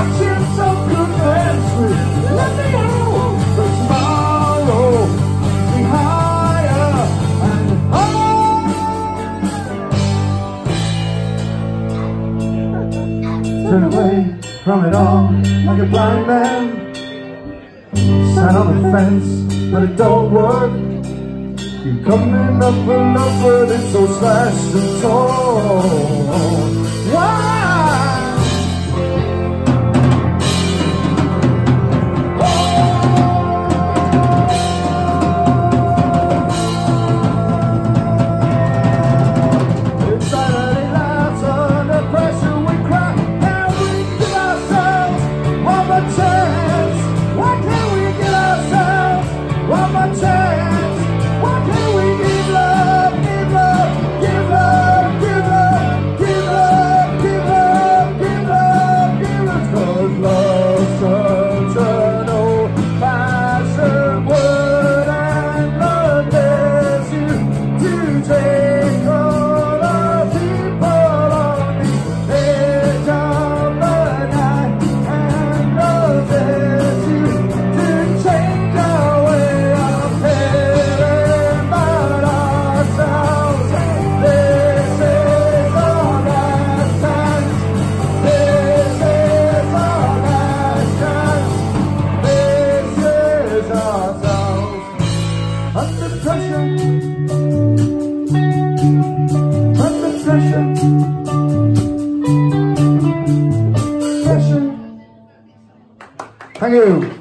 watching some good country. Let me know for tomorrow. Be higher and higher. Turn away from it all like a blind man. Sat on the fence, but it don't work. Keep coming up and up, but it's so slashed and torn. Why? Insanity laughs under pressure, we cry. Now we give ourselves one more chance. Why can't we give ourselves one more chance? Why can't we give love, give love, give love, give love, give love, give love, give love, give love? 'Cause love's such an old-fashioned word, and love dares you to take all the people on the edge of the night, and love dares you to change our way of caring about ourselves. This is our last chance. This is our last chance. This is ourselves. Under pressure. Under pressure. Pressure. Thank you.